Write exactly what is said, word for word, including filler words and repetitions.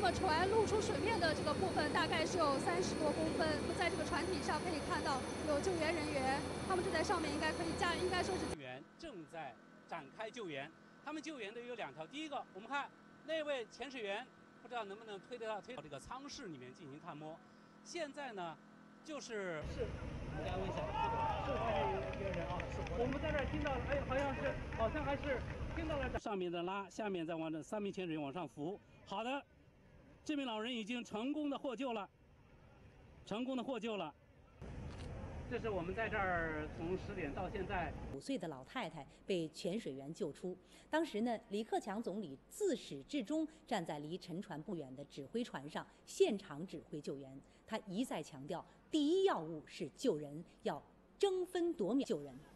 么船露出水面的这个部分大概是有三十多公分。在这个船体上可以看到有救援人员，他们就在上面，应该可以架，应该说是救援正在展开救援。他们救援的有两条，第一个，我们看那位潜水员，不知道能不能推得到推到这个舱室里面进行探摸。现在呢，就是是，大家问一下，是发现有有人啊，是我们在这儿听到了，哎，好像是，好像还是听到了上面在拉，下面在往这三名潜水员往上浮。好的，这名老人已经成功的获救了，成功的获救了。这是我们在这儿从十点到现在， 五岁的老太太被潜水员救出。当时呢，李克强总理自始至终站在离沉船不远的指挥船上，现场指挥救援。他一再强调，第一要务是救人，要争分夺秒救人。